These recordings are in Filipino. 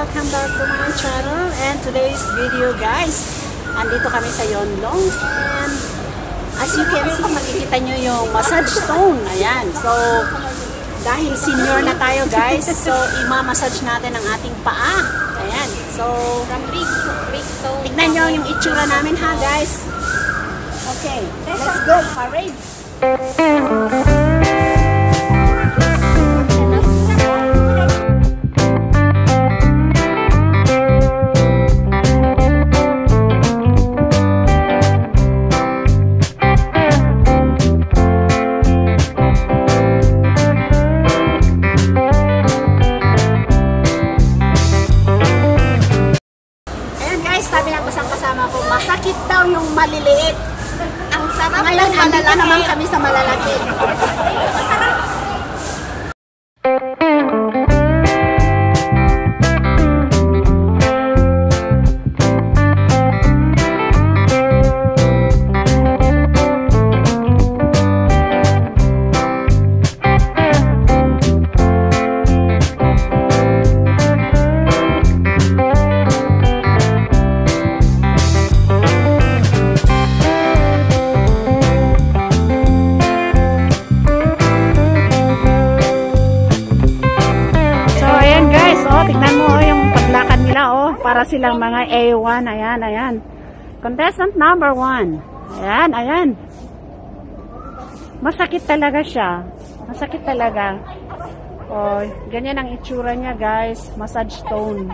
welcome back to my channel. And today's video guys, andito kami sa Yonlong. And as you can see, makikita nyo yung massage stone. Ayan, so dahil senior na tayo guys, so ima-massage natin ang ating paa. Ayan, so tignan nyo yung itsura namin ha guys. Okay, let's go, parade! Sabi ng isang kasama ko, masakit daw yung maliliit. Ang sarap. Ngayon, andito naman kami sa malalaki. Tignan mo yung paglakad nila para silang mga A1. Ayan, ayan. Contestant number 1. Ayan, ayan. Masakit talaga siya. Masakit talaga. Ganyan ang itsura niya guys. Massage stone.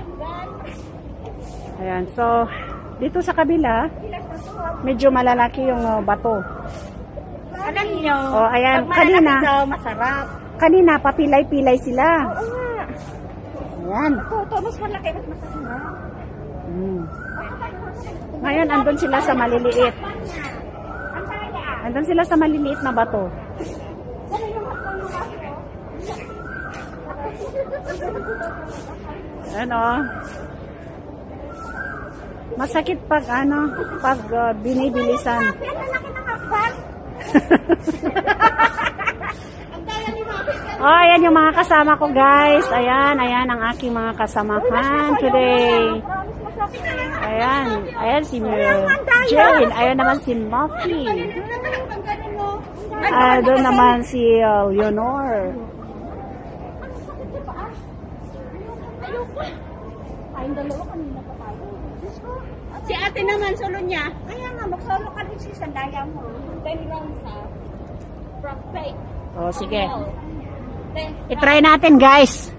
Ayan, so dito sa kabila, medyo malalaki yung bato. Alam niyo, ayan, kanina masarap. Kanina papilay-pilay sila. Ayan. Ito, mas malaki, mas masarap. Ngayon, andun sila sa maliliit. Andun sila sa maliliit na bato. Ayan masakit pag binibilisan. Ayan yung mga kasama ko guys. Ayan, ayan ang aking mga kasamahan today. Ayan, ayan si Jane. Ayan naman si Muffy. Doon naman si Leonor. Ayun dalawa kanina pa tayo. Si ate naman, solo niya. Kaya nga, mag-solo ka rin si Sandaya mo. 10 rounds ha. Perfect. Sige. I-try natin guys.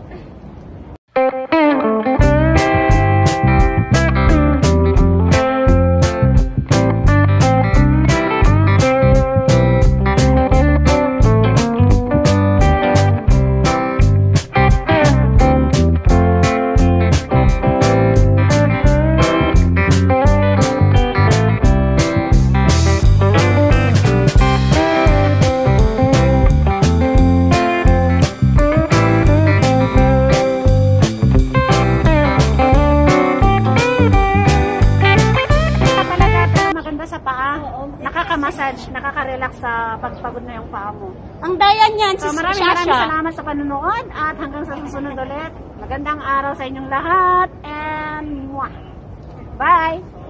Nakaka-massage, nakaka-relax sa pagpagod na yung paa mo. Ang daya niyan, so, maraming salamat sa panunood at hanggang sa susunod ulit. Magandang araw sa inyong lahat and bye!